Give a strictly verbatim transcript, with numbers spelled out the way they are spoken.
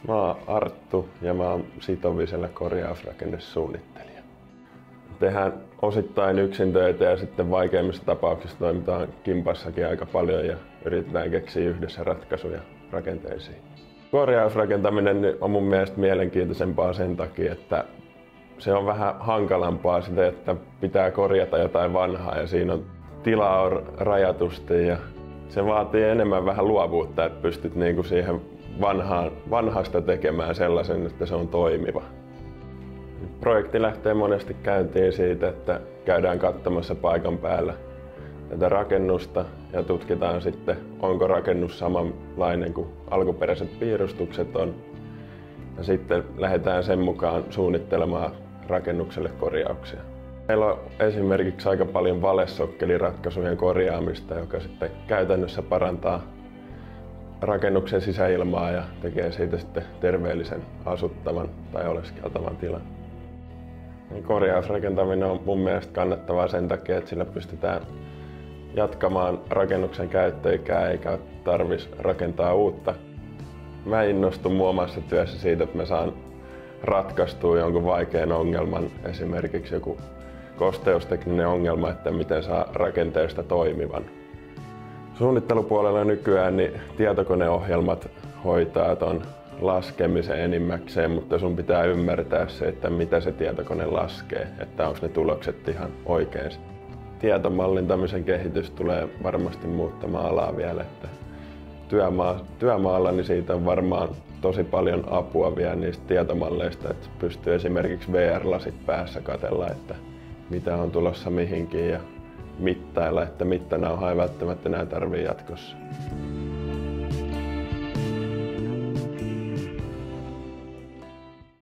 Mä oon Arttu ja mä oon Sitovisella korjausrakennussuunnittelija. Tehdään osittain yksin töitä ja sitten vaikeimmissa tapauksissa toimitaan kimpassakin aika paljon ja yritetään keksiä yhdessä ratkaisuja rakenteisiin. Korjausrakentaminen on mun mielestä mielenkiintoisempaa sen takia, että se on vähän hankalampaa sitä, että pitää korjata jotain vanhaa ja siinä on tilaa rajatusti ja se vaatii enemmän vähän luovuutta, että pystyt niinku siihen vanhaan, vanhasta tekemään sellaisen, että se on toimiva. Projekti lähtee monesti käyntiin siitä, että käydään katsomassa paikan päällä tätä rakennusta ja tutkitaan sitten, onko rakennus samanlainen kuin alkuperäiset piirustukset on. Ja sitten lähdetään sen mukaan suunnittelemaan rakennukselle korjauksia. Meillä on esimerkiksi aika paljon valesokkeliratkaisujen korjaamista, joka sitten käytännössä parantaa rakennuksen sisäilmaa ja tekee siitä sitten terveellisen asuttavan tai oleskeltavan tilan. Korjausrakentaminen on mun mielestä kannattavaa sen takia, että sillä pystytään jatkamaan rakennuksen käyttöikää eikä tarvitsisi rakentaa uutta. Mä innostun mun omassa työssä siitä, että mä saan ratkaistua jonkun vaikean ongelman, esimerkiksi joku kosteustekninen ongelma, että miten saa rakenteesta toimivan. Suunnittelupuolella nykyään niin tietokoneohjelmat hoitaa ton laskemisen enimmäkseen, mutta sun pitää ymmärtää se, että mitä se tietokone laskee, että onko ne tulokset ihan oikein. Tietomallintamisen kehitys tulee varmasti muuttamaan alaa vielä, että työmaa, työmaalla niin siitä on varmaan tosi paljon apua vielä niistä tietomalleista, että pystyy esimerkiksi V R-lasit päässä katsella, että mitä on tulossa mihinkin ja mittailla, että mittanauhaa ei välttämättä enää tarvitse jatkossa.